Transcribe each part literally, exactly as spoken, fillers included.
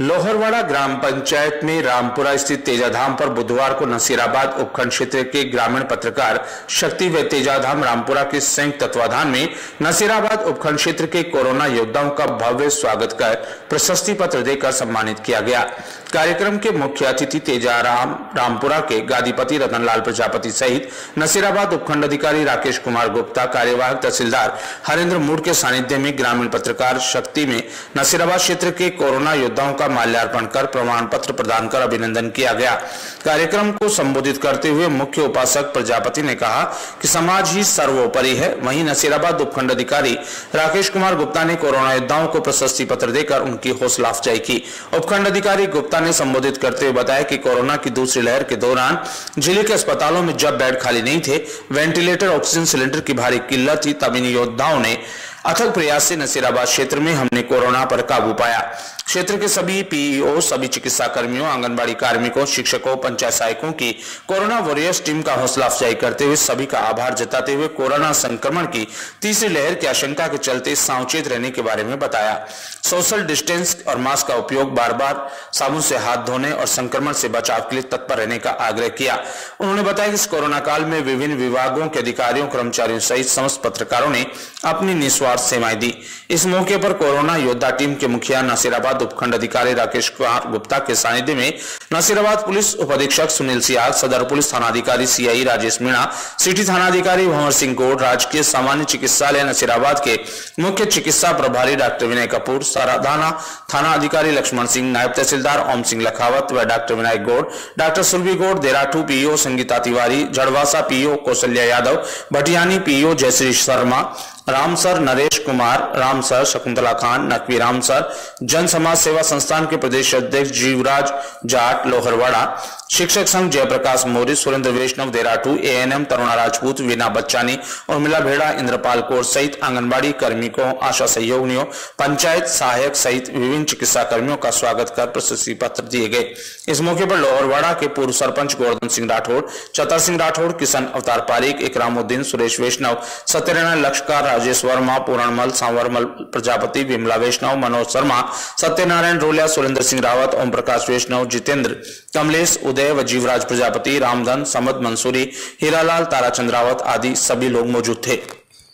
लोहरवाड़ा ग्राम पंचायत में रामपुरा स्थित तेजाधाम पर बुधवार को नसीराबाद उपखंड क्षेत्र के ग्रामीण पत्रकार शक्ति व तेजाधाम रामपुरा के संयुक्त तत्वाधान में नसीराबाद उपखंड क्षेत्र के कोरोना योद्धाओं का भव्य स्वागत कर प्रशस्ति पत्र देकर सम्मानित किया गया। कार्यक्रम के मुख्य अतिथि तेजाराम रामपुरा के गादीपति रतनलाल प्रजापति सहित नसीराबाद उपखंड अधिकारी राकेश कुमार गुप्ता, कार्यवाहक तहसीलदार हरेंद्र मूड के सानिध्य में ग्रामीण पत्रकार शक्ति में नसीराबाद क्षेत्र के कोरोना योद्धाओं का माल्यार्पण कर प्रमाण पत्र प्रदान कर अभिनंदन किया गया। कार्यक्रम को संबोधित करते हुए मुख्य उपासक प्रजापति ने कहा कि समाज ही सर्वोपरि है। वहीं नसीराबाद उपखंड अधिकारी राकेश कुमार गुप्ता ने कोरोना योद्धाओं को प्रशस्ति पत्र देकर उनकी हौसला अफजाई की। उपखंड अधिकारी गुप्ता ने संबोधित करते हुए बताया कि कोरोना की दूसरी लहर के दौरान जिले के अस्पतालों में जब बेड खाली नहीं थे, वेंटिलेटर ऑक्सीजन सिलेंडर की भारी किल्लत थी, तब इन योद्धाओं ने अथक प्रयास से नसीराबाद क्षेत्र में हमने कोरोना पर काबू पाया। क्षेत्र के सभी पीईओ, सभी चिकित्सा कर्मियों, आंगनबाड़ी कार्मिकों, शिक्षकों, पंचायत सहायकों की कोरोना वॉरियर्स टीम का हौसला अफजाई करते हुए सभी का आभार जताते हुए कोरोना संक्रमण की तीसरी लहर की आशंका के चलते सावचेत रहने के बारे में बताया। सोशल डिस्टेंस और मास्क का उपयोग, बार बार साबुन से हाथ धोने और संक्रमण से बचाव के लिए तत्पर रहने का आग्रह किया। उन्होंने बताया कि इस कोरोना काल में विभिन्न विभागों के अधिकारियों, कर्मचारियों सहित समस्त पत्रकारों ने अपनी निस्वार्थ सेवाएं दी। इस मौके पर कोरोना योद्धा टीम के मुखिया नसीराबाद उपखंड अधिकारी राकेश कुमार गुप्ता के सानिध्य में नसीराबाद पुलिस उपाधीक्षक सुनील सियाल, सदर पुलिस थानाधिकारी सीआई राजेश मीणा, सिटी थानाधिकारी भंवर सिंह गौड़, राजकीय सामान्य चिकित्सालय नसीराबाद के मुख्य चिकित्सा प्रभारी डॉक्टर विनय कपूर, साराधाना थाना अधिकारी लक्ष्मण सिंह, नायब तहसीलदार ओम सिंह लखावत व doctor Vinayak Gaur, doctor Surbhi Gaur, Derathu PO Sangeeta Tiwari, Jadwasa PO Kaushalya Yadav, Bhatiyani PO Jayshree Sharma, Ram sir, Naresh Kumar, Ram sir, Shakuntala Khan, Naqvi Ram sir, जन समाज सेवा संस्थान के प्रदेश अध्यक्ष जीवराज जाट लोहरवाड़ा, शिक्षक संघ जयप्रकाश मौर्य, सुरेंद्र वैष्णव देराठू, एएनएम तरुणा राजपूत, वीना बच्चानी, उर्मिला भेड़ा, इंद्रपाल कौर सहित आंगनबाड़ी कर्मिकों, आशा सहयोगियों, पंचायत सहायक सहित विभिन्न चिकित्सा कर्मियों का स्वागत कर प्रशस्ति पत्र दिए गए। इस मौके पर लोहरवाड़ा के पूर्व सरपंच गोवर्धन सिंह राठौड़, चतर सिंह राठौड़, किशन अवतार पारिक, इकरामुद्दीन, सुरेश वैष्णव, सत्यनारायण लक्ष्कर, राजेश वर्मा, पूरणमल, सांवरमल प्रजापति, विमला वैष्णव, मनोज शर्मा, सत्यनारायण रोलिया, सुरेंद्र सिंह रावत, ओम प्रकाश वैष्णव, जितेंद्र, कमलेश, उदय व जीवराज प्रजापति, रामधन, समद मंसूरी, हीरालाल, ताराचंद रावत आदि सभी लोग मौजूद थे।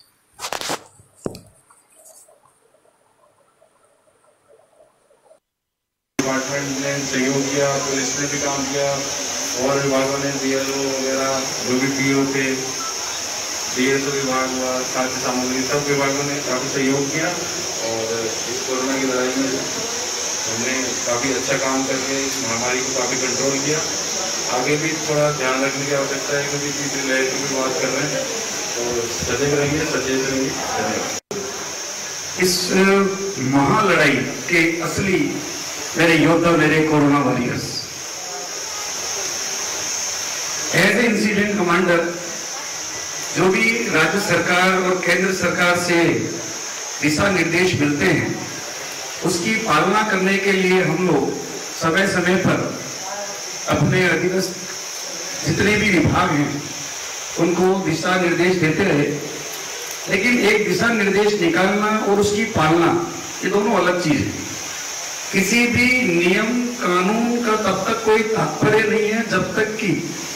डिपार्टमेंट ने सहयोग किया, पुलिस ने भी काम किया और विभागों ने बीएलओ वगैरह जो भी पीओ थे, डीएसओ विभाग हुआ, खाद्य सामग्री, सब विभागों ने काफ़ी सहयोग किया और इस कोरोना की लड़ाई में हमने काफ़ी अच्छा काम करके इस महामारी को काफ़ी कंट्रोल किया। आगे भी थोड़ा ध्यान रखने की आवश्यकता है क्योंकि तीसरी लहर की भी बात कर रहे हैं, तो सजग रहिए, सचेत रहिए। धन्यवाद। इस महालड़ाई के असली मेरे योद्धा, मेरे corona warriors, as a incident commander जो भी राज्य सरकार और केंद्र सरकार से दिशा निर्देश मिलते हैं उसकी पालना करने के लिए हम लोग समय समय पर अपने अधीनस्थ जितने भी विभाग हैं उनको दिशा निर्देश देते रहे। लेकिन एक दिशा निर्देश निकालना और उसकी पालना, ये दोनों अलग चीज है। किसी भी नियम कानून का तब तक कोई तात्पर्य नहीं है जब तक कि